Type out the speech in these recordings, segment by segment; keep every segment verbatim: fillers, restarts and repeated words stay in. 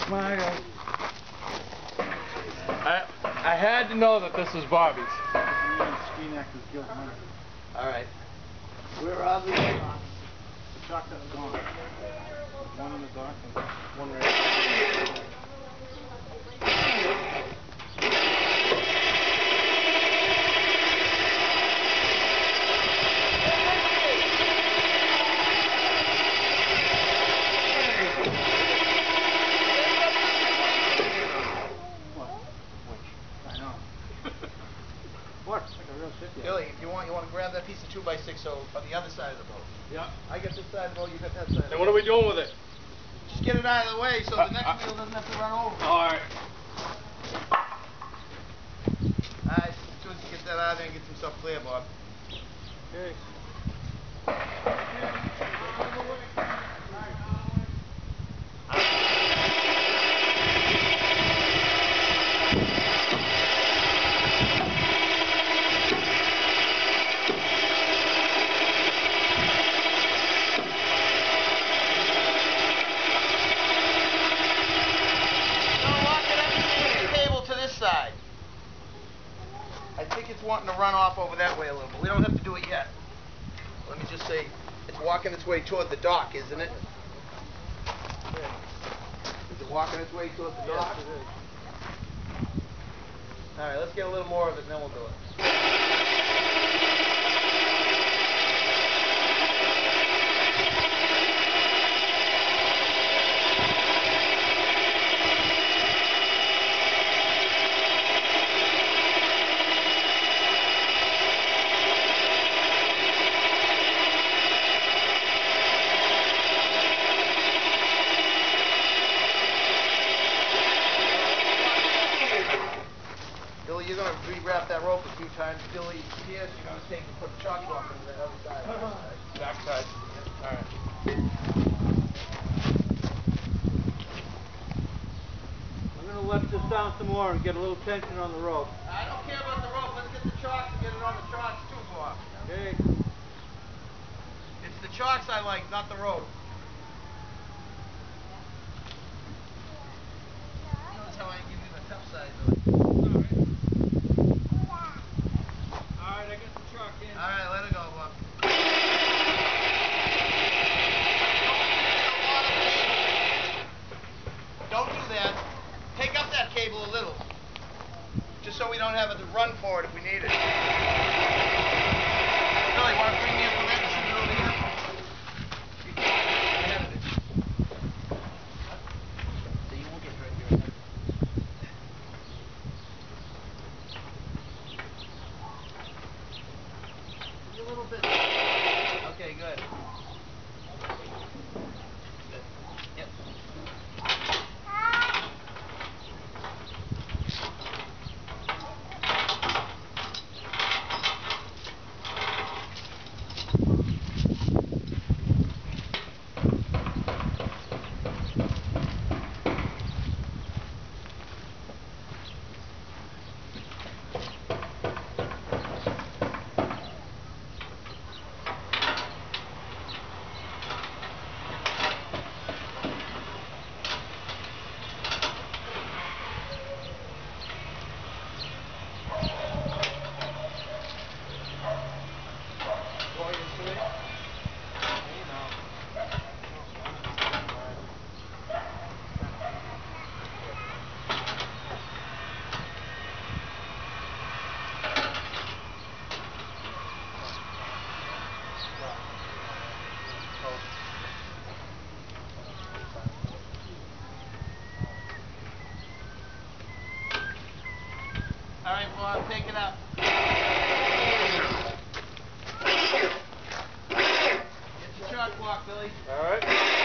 My God. I I had to know that this was Bobby's. All right. Where are the dogs? The truck that's gone. One on the dock and one right there. What? Like a real ship. Billy, if you want, you want to grab that piece of two by six so on the other side of the boat. Yeah. I got this side of the boat, you got that side. And what are we doing with it? Just get it out of the way so uh, the next uh, wheel doesn't have to run over. All right. Alright, as soon as you get that out of there and get some stuff clear, Bob. Okay. Side. I think it's wanting to run off over that way a little bit. We don't have to do it yet. Let me just say, it's walking its way toward the dock, isn't it? Is it walking its way toward the dock? Yes, it is. Alright, let's get a little more of it and then we'll do it. Billy, you're going to re-wrap that rope a few times. Billy, Pierce, you're going to take and put the chalk block into that other side. Back side. All right. I'm going to let this down some more and get a little tension on the rope. I don't care about the rope. Let's get the chocks and get it on the chocks too, Bob. Okay. It's the chocks I like, not the rope. Notice how I give you the tough side, Billy. Alright, let it go, Bob. Don't do that. Take up that cable a little. Just so we don't have to run for it if we need it. Billy, want to bring me up with that and shoot it over here? You can ahead of it. So you won't get right here ahead of it. A little bit. Okay, good. Good. Yep. All right, Bob, take it up. Get your chalk block, Billy. All right.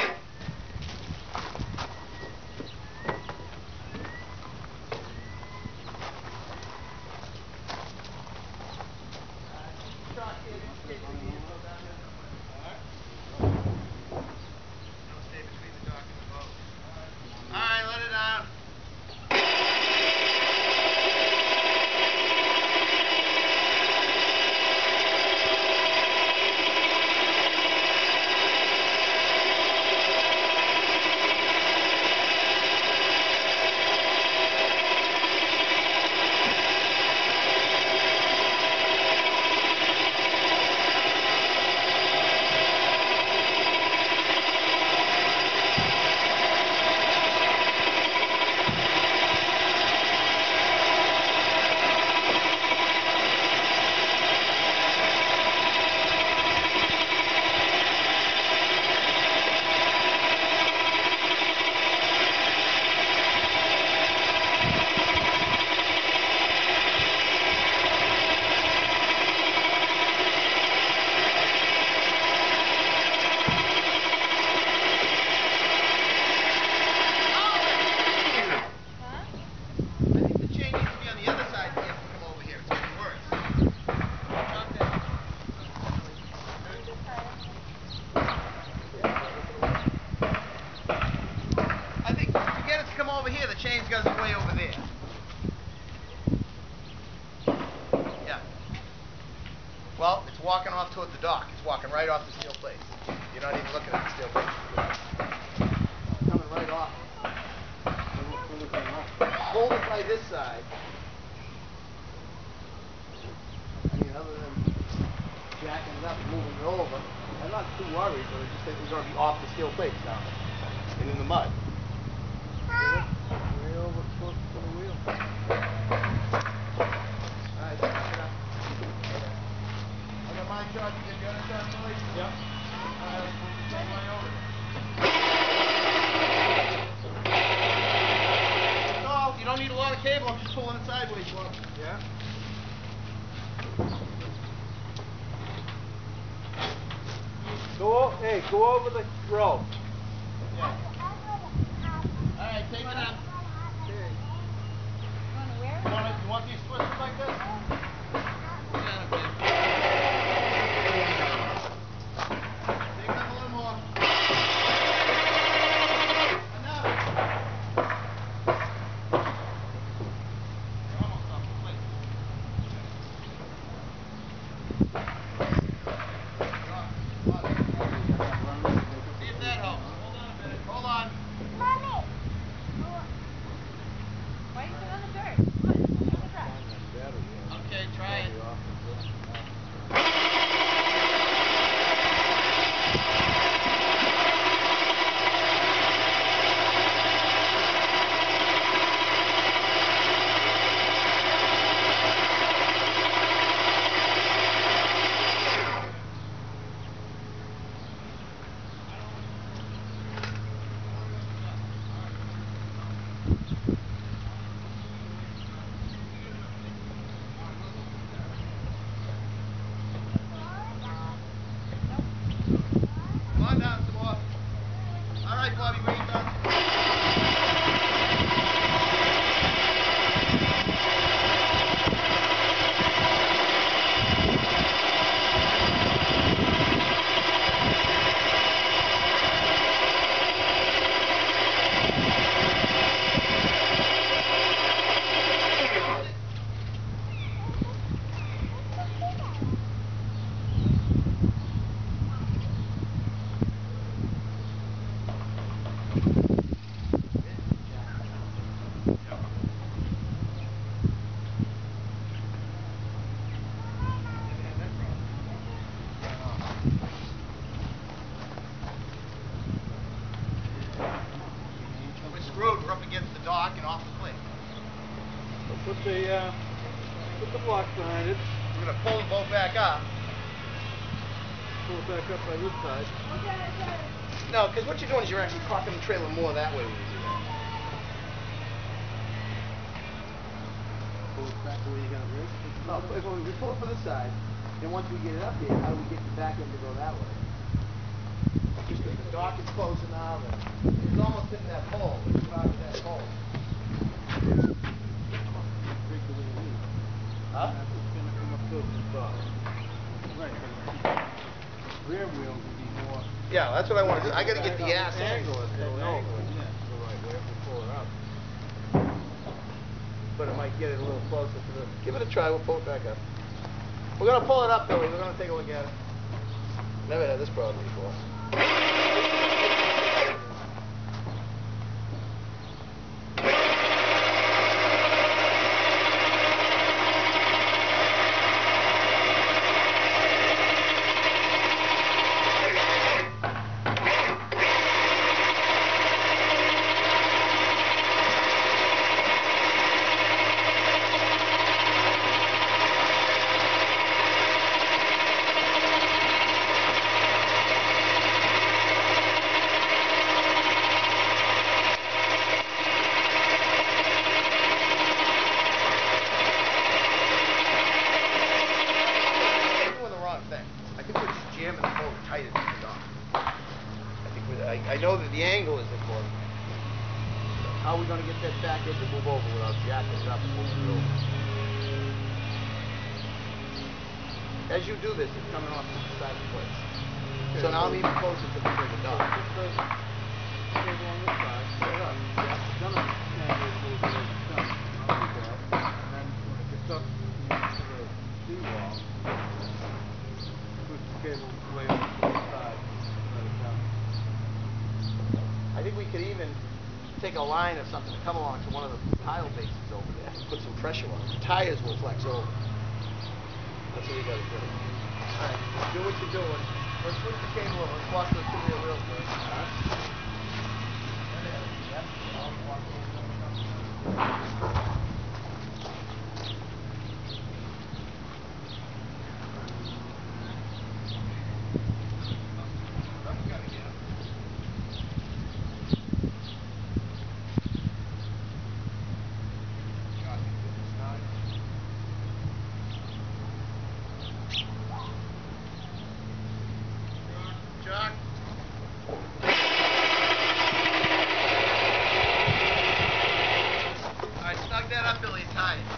Chalk here, don't stay between the info down here. Don't stay between the dock and the boat. All right, let it out. because it's way over there. Yeah. Well, it's walking off toward the dock. It's walking right off the steel plate. You're not even looking at the steel plate. Coming right off. Hold it by this side. I mean, other than jacking it up and moving it over, I'm not too worried, but I just think we're going to be off the steel plates now and in the mud. Way over close to the wheel. Alright, back it up. I got my shot, you get the other shot, Billy? Yep. Alright, we'll take mine over. No, you don't need a lot of cable, I'm just pulling it sideways, Bob. Yeah. Go, hey, go over the rope. Yeah. Alright, take it up. You want, you want these twisted like this? Yeah, okay. Take it up a little more. Enough. You're almost off the plate. See if that helps. Hold on a minute. Hold on. Mommy! Why are you sitting on the dirt? Come on, look at that. Okay, try it. Come on down some more. All right, Bobby, where you done? We're screwed. We're up against the dock and off the plate. So put the, uh, put the blocks behind it. We're going to pull them both back up. Pull it back up by this side. No, because what you're doing is you're actually cocking the trailer more that way when you do that. Pull it back the way you're gonna rig. No, if we pull it for this side, then once we get it up here, how do we get the back end to go that way? Just because the dock is closer now, and it's almost hitting that pole. It's about that pole. Rig the way it is. Huh? It's gonna come up close to the top. Right, but rear wheel can be more. Yeah, that's what I want to do. I got to get the ass angle. in. It's the angle. Yeah, the right way to pull it up. But it might get it a little closer to the... Give it a try. We'll pull it back up. We're going to pull it up, Billy. We're going to take a look at it. Never had this problem before. Jamming the boat tight into the dock. I think we, I, I know that the angle is important. How are we going to get that back end to move over without jacking it up and moving it over? As you do this, it's coming off to the side of the place. So now I'm even closer to the, to the dock. Just the cable on this side. Set it up. Yeah, it's gonna angle it a little bit. think we could even take a line or something to come along to one of the pile bases over there and put some pressure on it. The tires will flex over. That's what we gotta do. Alright, do what you're doing. Let's switch the cable over. Let's watch those two rear wheels first. Huh? Jack. Alright, snug that up, Billy, and tie it.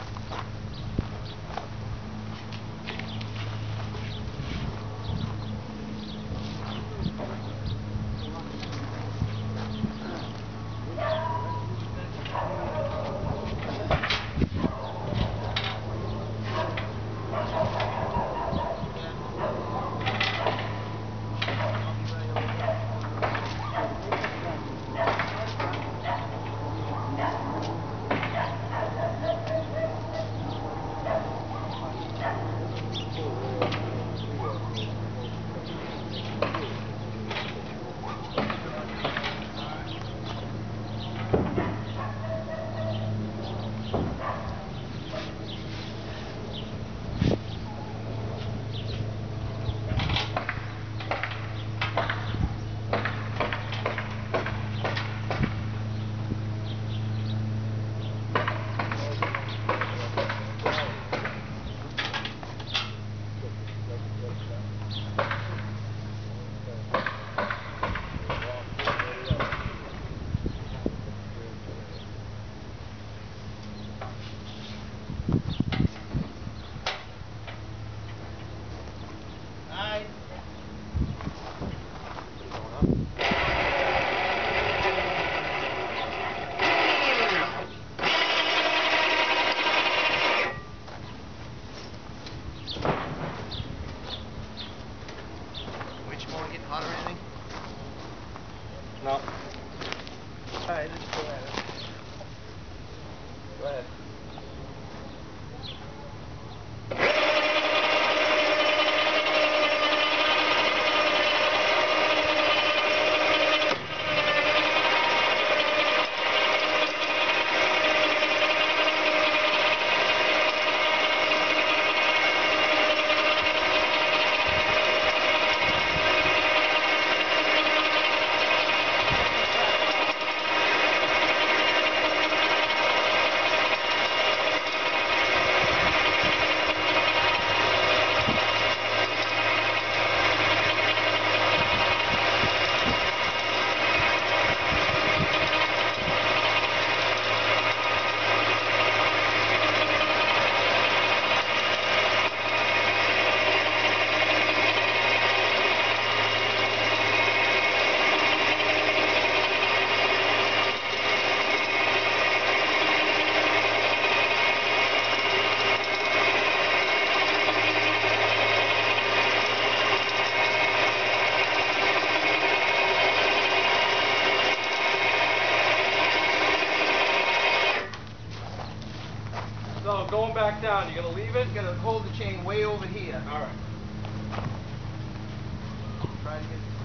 Hot or anything? No. Alright, let's go ahead. Go ahead. So going back down, you gonna leave it? You're gonna hold the chain way over here. All right. Try to get